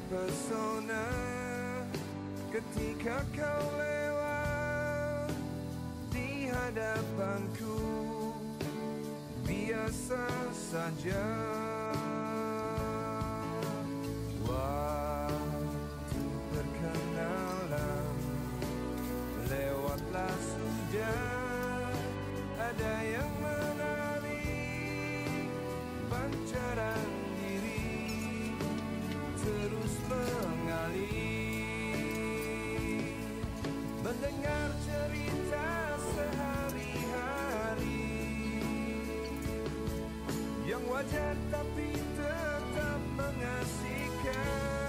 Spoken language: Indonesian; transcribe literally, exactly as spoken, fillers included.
terpesona ketika kau lewat di hadapanku. Biasa saja waktu perkenalan lewatlah sudah. Ada yang menarik pancaran diri terus mengalir, mendengar cerita sehari-hari yang wajar tapi tetap mengasihkan.